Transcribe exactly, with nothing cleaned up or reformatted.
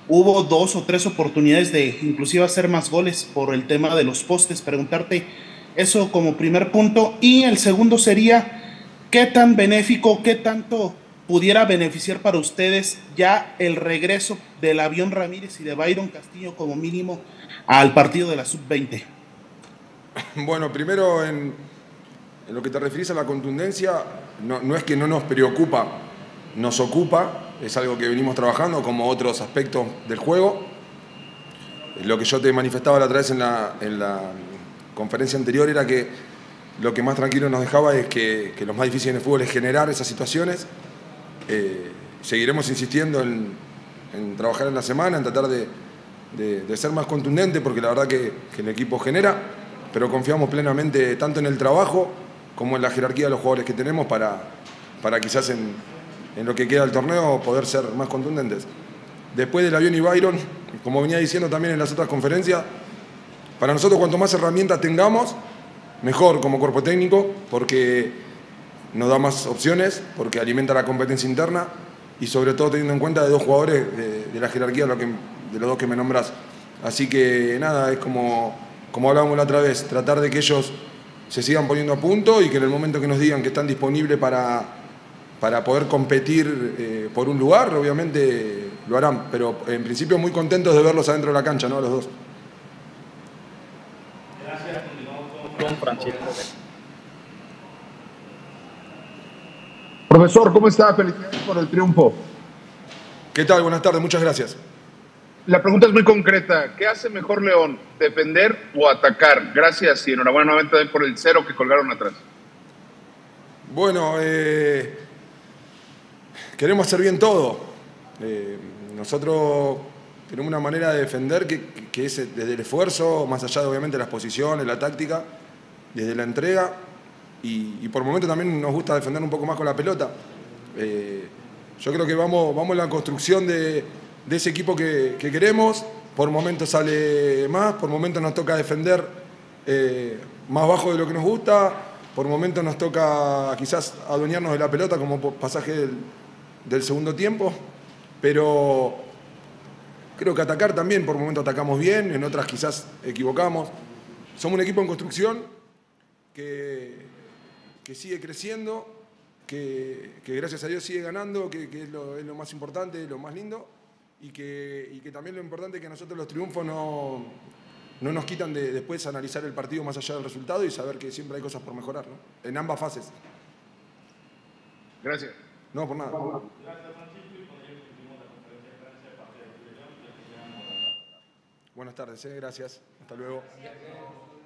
hubo dos o tres oportunidades de inclusive hacer más goles por el tema de los postes. Preguntarte eso como primer punto. Y el segundo sería, ¿qué tan benéfico, qué tanto pudiera beneficiar para ustedes ya el regreso del Avión Ramírez y de Byron Castillo como mínimo al partido de la sub veinte? Bueno, primero en, en lo que te refieres a la contundencia, no, no es que no nos preocupa, nos ocupa, es algo que venimos trabajando como otros aspectos del juego. Lo que yo te manifestaba la otra vez en la, en la conferencia anterior era que lo que más tranquilo nos dejaba es que, que lo más difícil en el fútbol es generar esas situaciones. Eh, seguiremos insistiendo en, en trabajar en la semana, en tratar de, de, de ser más contundente, porque la verdad que, que el equipo genera, pero confiamos plenamente tanto en el trabajo como en la jerarquía de los jugadores que tenemos para, para quizás en, en lo que queda del torneo poder ser más contundentes. Después del Avión y Byron, como venía diciendo también en las otras conferencias, para nosotros cuanto más herramientas tengamos, mejor como cuerpo técnico, porque nos da más opciones, porque alimenta la competencia interna y sobre todo teniendo en cuenta de dos jugadores de, de la jerarquía de, lo que, de los dos que me nombrás. Así que nada, es como, como hablábamos la otra vez, tratar de que ellos se sigan poniendo a punto y que en el momento que nos digan que están disponibles para, para poder competir eh, por un lugar, obviamente lo harán, pero en principio muy contentos de verlos adentro de la cancha, ¿no? Los dos. Gracias, con Francisco. Profesor, ¿cómo está? Felicidades por el triunfo. ¿Qué tal? Buenas tardes, muchas gracias. La pregunta es muy concreta. ¿Qué hace mejor León? ¿Defender o atacar? Gracias y enhorabuena nuevamente también por el cero que colgaron atrás. Bueno, eh, queremos hacer bien todo. Eh, nosotros tenemos una manera de defender que, que es desde el esfuerzo, más allá de obviamente las posiciones, la táctica, desde la entrega y, y por momentos también nos gusta defender un poco más con la pelota. Eh, yo creo que vamos, vamos en la construcción de, de ese equipo que, que queremos. Por momentos sale más, por momentos nos toca defender eh, más bajo de lo que nos gusta, por momentos nos toca quizás adueñarnos de la pelota como pasaje del, del segundo tiempo, pero creo que atacar también, por momentos atacamos bien, en otras quizás equivocamos. Somos un equipo en construcción que, que sigue creciendo, que, que gracias a Dios sigue ganando, que, que es, lo, es lo más importante, lo más lindo, y que, y que también lo importante es que a nosotros los triunfos no, no nos quitan de después analizar el partido más allá del resultado y saber que siempre hay cosas por mejorar, ¿no? En ambas fases. Gracias. No, por nada. Buenas tardes, ¿eh? Gracias. Hasta luego.